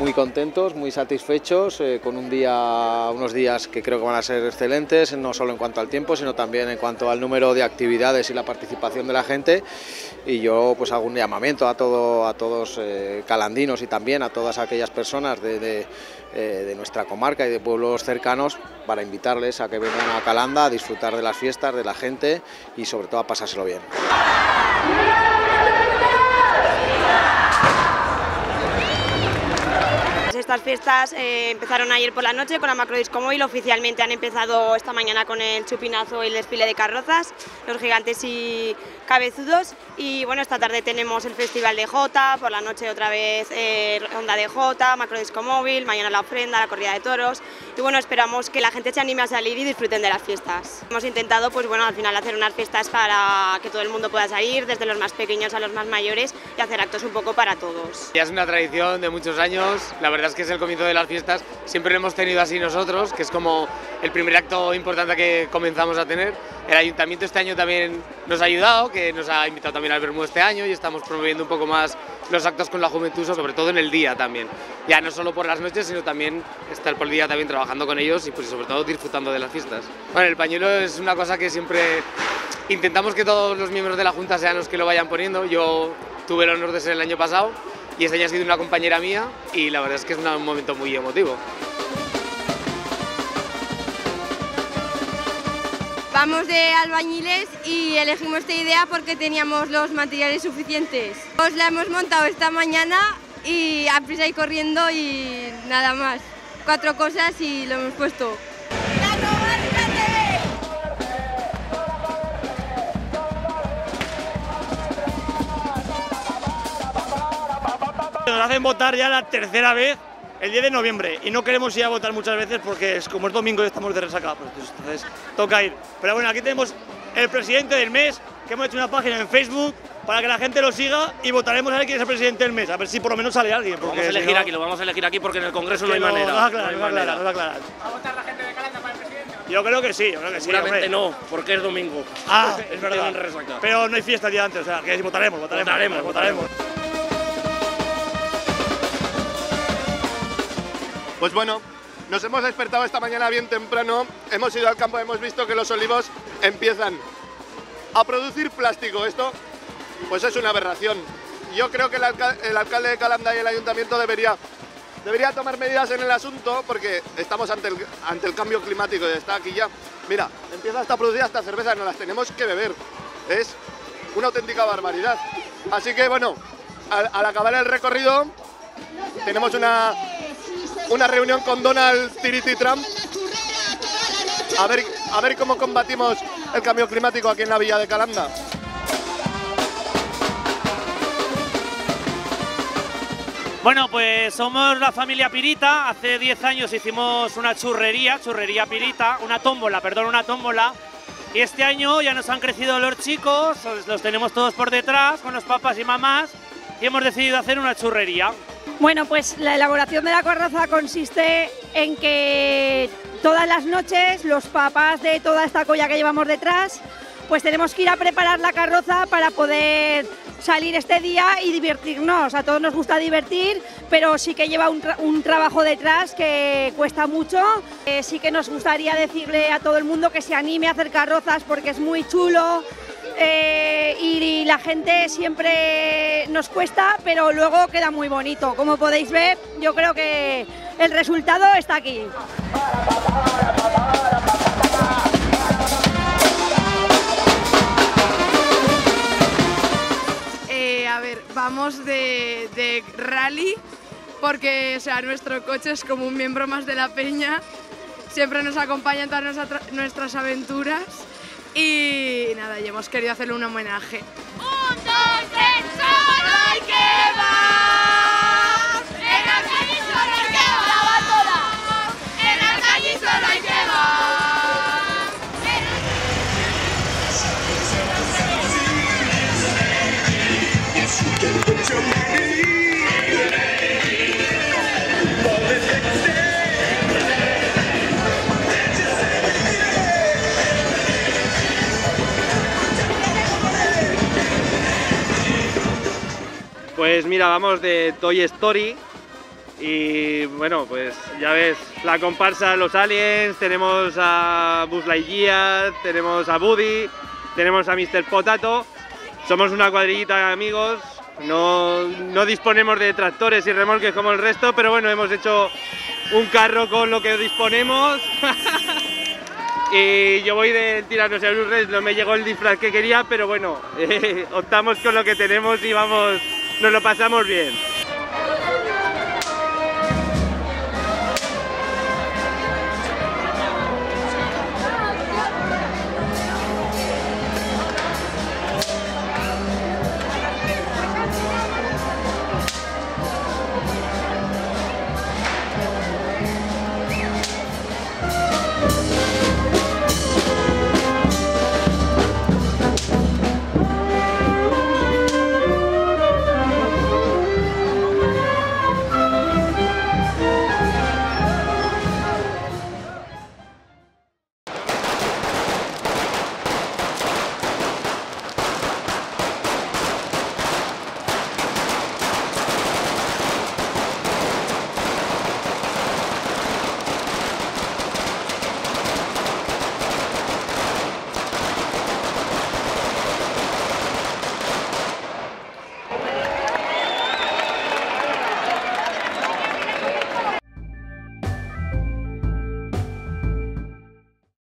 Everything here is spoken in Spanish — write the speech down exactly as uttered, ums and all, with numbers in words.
muy contentos, muy satisfechos, eh, con un día, unos días que creo que van a ser excelentes, no solo en cuanto al tiempo, sino también en cuanto al número de actividades y la participación de la gente. Y yo pues hago un llamamiento a, todo, a todos eh, calandinos y también a todas aquellas personas de, de, eh, de nuestra comarca y de pueblos cercanos para invitarles a que vengan a Calanda a disfrutar de las fiestas, de la gente y sobre todo a pasárselo bien. Estas fiestas eh, empezaron ayer por la noche con la macrodisco móvil, oficialmente han empezado esta mañana con el chupinazo y el desfile de carrozas, los gigantes y cabezudos, y bueno, esta tarde tenemos el festival de Jota, por la noche otra vez eh, ronda de Jota, macrodisco móvil, mañana la ofrenda, la corrida de toros, y bueno, esperamos que la gente se anime a salir y disfruten de las fiestas. Hemos intentado pues bueno, al final hacer unas fiestas para que todo el mundo pueda salir, desde los más pequeños a los más mayores, y hacer actos un poco para todos. Ya es una tradición de muchos años, la verdad es que es el comienzo de las fiestas, siempre lo hemos tenido así nosotros, que es como el primer acto importante que comenzamos a tener. El ayuntamiento este año también nos ha ayudado, que nos ha invitado también al Bermú este año y estamos promoviendo un poco más los actos con la juventud, sobre todo en el día también. Ya no solo por las noches, sino también estar por el día también trabajando con ellos y pues sobre todo disfrutando de las fiestas. Bueno, el pañuelo es una cosa que siempre intentamos que todos los miembros de la Junta sean los que lo vayan poniendo. Yo tuve el honor de ser el año pasado y este año ha sido una compañera mía y la verdad es que es un momento muy emotivo. Vamos de albañiles y elegimos esta idea porque teníamos los materiales suficientes. Os la hemos montado esta mañana y a prisa y corriendo y nada más. Cuatro cosas y lo hemos puesto. Nos hacen votar ya la tercera vez el diez de noviembre y no queremos ir a votar muchas veces porque es como es domingo y estamos de resaca, pues entonces toca ir. Pero bueno, aquí tenemos el presidente del mes, que hemos hecho una página en Facebook para que la gente lo siga y votaremos a ver quién es el presidente del mes, a ver si por lo menos sale alguien. Lo vamos a elegir si no, aquí, lo vamos a elegir aquí porque en el Congreso no hay manera. No va a aclarar, no va a aclarar, no va a aclarar. ¿Va a votar la gente de Calanda para el presidente? Yo creo que sí, yo creo que sí. Seguramente no, porque es domingo. Ah, es verdad. Pero no hay fiesta el día antes, o sea, que votaremos, votaremos. Votaremos, votaremos. votaremos. Pues bueno, nos hemos despertado esta mañana bien temprano, hemos ido al campo, hemos visto que los olivos empiezan a producir plástico. Esto pues es una aberración. Yo creo que el, alca el alcalde de Calanda y el ayuntamiento debería, debería tomar medidas en el asunto porque estamos ante el, ante el cambio climático y está aquí ya. Mira, empieza hasta a producir hasta cerveza, nos las tenemos que beber. Es una auténtica barbaridad. Así que bueno, al, al acabar el recorrido tenemos una... una reunión con Donald Tiriti Trump a ver, a ver cómo combatimos el cambio climático aquí en la villa de Calanda. Bueno, pues somos la familia Pirita. Hace diez años hicimos una churrería, churrería Pirita, una tómbola, perdón, una tómbola. Y este año ya nos han crecido los chicos, los tenemos todos por detrás, con los papás y mamás, y hemos decidido hacer una churrería. Bueno, pues la elaboración de la carroza consiste en que todas las noches los papás de toda esta colla que llevamos detrás, pues tenemos que ir a preparar la carroza para poder salir este día y divertirnos. A todos nos gusta divertir, pero sí que lleva un, tra un trabajo detrás que cuesta mucho. Eh, sí que nos gustaría decirle a todo el mundo que se anime a hacer carrozas porque es muy chulo. Eh, y, y la gente siempre nos cuesta, pero luego queda muy bonito. Como podéis ver, yo creo que el resultado está aquí. Eh, a ver, vamos de, de rally porque o sea, nuestro coche es como un miembro más de la peña. Siempre nos acompaña en todas nuestras, nuestras aventuras. Y nada, y hemos querido hacerle un homenaje. ¡Un, dos, tres, solo hay que va! En la calle solo hay que va! En la calle solo hay que va! Pues mira, vamos de Toy Story Y bueno, pues ya ves, la comparsa Los Aliens, tenemos a Buzz Lightyear, tenemos a Woody, tenemos a mister Potato. Somos una cuadrillita de amigos, no, no disponemos de tractores y remolques como el resto, pero bueno, hemos hecho un carro con lo que disponemos. Y yo voy del Tyrannosaurus Rex, no me llegó el disfraz que quería, pero bueno, eh, optamos con lo que tenemos y vamos, nos lo pasamos bien.